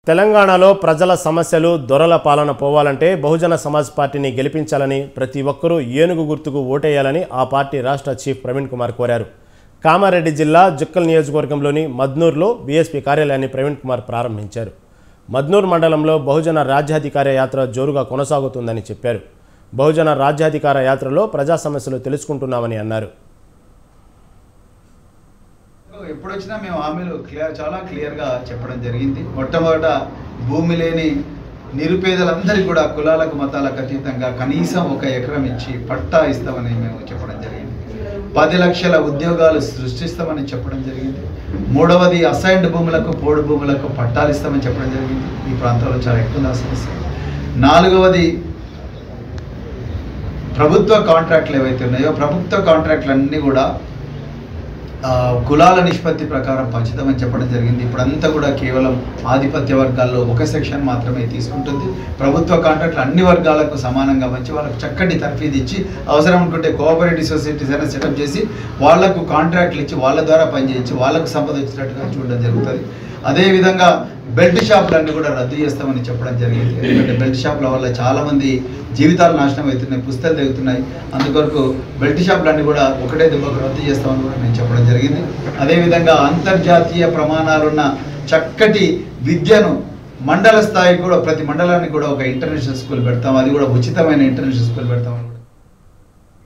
తెలంగాణలో ప్రజల సమస్యలు దొరల పాలన పోవాలంటే బహుజన సమాజ్ పార్టీని గెలిపించాలని ప్రతి ఒక్కరూ ఏనుగు గుర్తుకు ఓటేయాలని ఆ పార్టీ రాష్ట్ర చీఫ్ ప్రవీణ్ కుమార్ కోరారు. కామారెడ్డి జిల్లా జుక్కల్ నియోజకవర్గంలోని మద్నూర్లో బీఎస్పీ కార్యాలయాన్ని ప్రవీణ్ కుమార్ ప్రారంభించారు. మద్నూర్ మండలంలో బహుజన రాజ్యాధికార యాత్ర జోరుగా కొనసాగుతుందని చెప్పారు. బహుజన రాజ్యాధికార యాత్రలో ప్రజా సమస్యలు తెలుసుకుంటున్నామని అన్నారు. ఎప్పుడు వచ్చినా మేము హామీలు చాలా క్లియర్గా చెప్పడం జరిగింది. మొట్టమొదట భూమి లేని నిరుపేదలందరికీ కూడా కులాలకు మతాలకు అతీతంగా కనీసం 1 ఎకరం ఇచ్చి పట్టా ఇస్తామని మేము చెప్పడం జరిగింది. 10 లక్షల ఉద్యోగాలు సృష్టిస్తామని చెప్పడం జరిగింది. మూడవది అసైన్డ్ భూములకు పోడు భూములకు పట్టాలు ఇస్తామని చెప్పడం జరిగింది. ఈ ప్రాంతంలో చాలా ఎక్కువ సమస్య. నాలుగవది ప్రభుత్వ కాంట్రాక్ట్లు ఏవైతే ఉన్నాయో ప్రభుత్వ కాంట్రాక్టులన్నీ కూడా కులాల నిష్పత్తి ప్రకారం పంచుతామని చెప్పడం జరిగింది. ఇప్పుడంతా కూడా కేవలం ఆధిపత్య వర్గాల్లో ఒక సెక్షన్ మాత్రమే తీసుకుంటుంది. ప్రభుత్వ కాంట్రాక్టులు అన్ని వర్గాలకు సమానంగా పంచి వాళ్ళకు చక్కటి తర్ఫీదు ఇచ్చి అవసరం అనుకుంటే కోఆపరేటివ్ సొసైటీస్ అయినా సెటప్ చేసి వాళ్లకు కాంట్రాక్ట్లు ఇచ్చి వాళ్ళ ద్వారా పనిచేయించి వాళ్ళకు సంపద వచ్చినట్టుగా చూడడం జరుగుతుంది. అదేవిధంగా బెల్ట్ షాపులన్నీ కూడా రద్దు చేస్తామని చెప్పడం జరిగింది. ఎందుకంటే బెల్ట్ షాపుల వల్ల చాలామంది జీవితాలు నాశనం అవుతున్నాయి, పుస్తకాలు తెగుతున్నాయి. అందుకొరకు బెల్ట్ షాపులన్నీ కూడా ఒకటే దెబ్బకు రద్దు చేస్తామని కూడా మేము చెప్పడం జరిగింది. అదేవిధంగా అంతర్జాతీయ ప్రమాణాలున్న చక్కటి విద్యను మండల స్థాయికి కూడా ప్రతి మండలానికి కూడా ఒక ఇంటర్నేషనల్ స్కూల్ పెడతాం. అది కూడా ఉచితమైన ఇంటర్నేషనల్ స్కూల్ పెడతామని